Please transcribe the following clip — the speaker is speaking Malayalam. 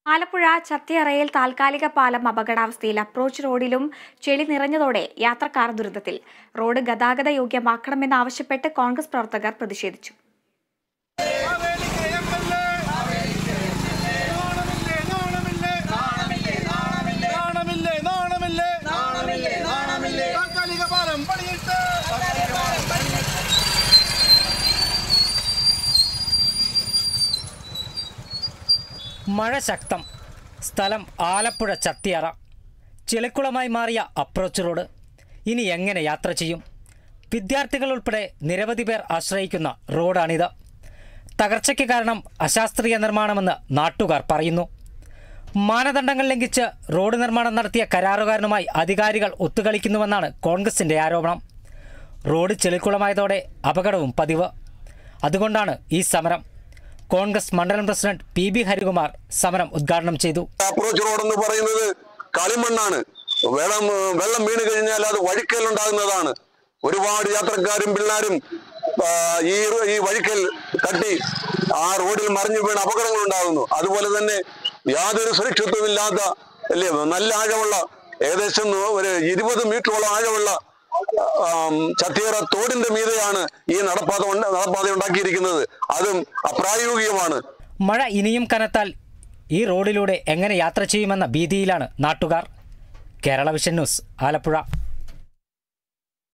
ആലപ്പുഴ ചത്തിയറയിൽ താൽക്കാലിക പാലം അപകടാവസ്ഥയിൽ. അപ്രോച്ച് റോഡിലും ചെളി നിറഞ്ഞതോടെ യാത്രക്കാർ ദുരിതത്തിൽ. റോഡ് ഗതാഗത യോഗ്യമാക്കണമെന്നാവശ്യപ്പെട്ട് കോൺഗ്രസ് പ്രവർത്തകർ പ്രതിഷേധിച്ചു. മഴ ശക്തം. സ്ഥലം ആലപ്പുഴ ചത്തിയറ. ചെളിക്കുളമായി മാറിയ അപ്രോച്ച് റോഡ്. ഇനി എങ്ങനെ യാത്ര ചെയ്യും? വിദ്യാർത്ഥികൾ ഉൾപ്പെടെ നിരവധി പേർ ആശ്രയിക്കുന്ന റോഡാണിത്. തകർച്ചയ്ക്ക് കാരണം അശാസ്ത്രീയ നിർമ്മാണമെന്ന് നാട്ടുകാർ പറയുന്നു. മാനദണ്ഡങ്ങൾ ലംഘിച്ച് റോഡ് നിർമ്മാണം നടത്തിയ കരാറുകാരനുമായി അധികാരികൾ ഒത്തുകളിക്കുന്നുവെന്നാണ് കോൺഗ്രസിൻ്റെ ആരോപണം. റോഡ് ചെളിക്കുളമായതോടെ അപകടവും പതിവ്. അതുകൊണ്ടാണ് ഈ സമരം. കോൺഗ്രസ് മണ്ഡലം പ്രസിഡന്റ് PB ഹരികുമാർ സമരം ഉദ്ഘാടനം ചെയ്തു. അപ്രോച്ച് റോഡ് എന്ന് പറയുന്നത് കളിമണ്ണാണ്. വെള്ളം വീണ് കഴിഞ്ഞാൽ അത് വഴിക്കലുണ്ടാകുന്നതാണ്. ഒരുപാട് യാത്രക്കാരും പിള്ളേരും ഈ വഴിക്കൽ തട്ടി ആ റോഡിൽ മറിഞ്ഞു വീണ് അപകടങ്ങൾ ഉണ്ടാകുന്നു. അതുപോലെ തന്നെ യാതൊരു സുരക്ഷിതത്വമില്ലാത്ത അല്ലേ നല്ല ആഴമുള്ള ഏകദേശം ഒരു 20 മീറ്ററോളം ആഴമുള്ള ചത്തിയറ തോടിന്റെ മീതെയാണ് ഈ നടപ്പാത ഉണ്ടാക്കിയിരിക്കുന്നത്. അതും അപ്രായോഗികമാണ്. മഴ ഇനിയും കനത്താൽ ഈ റോഡിലൂടെ എങ്ങനെ യാത്ര ചെയ്യുമെന്ന ഭീതിയിലാണ് നാട്ടുകാർ. Kerala vision news, Alappuzha.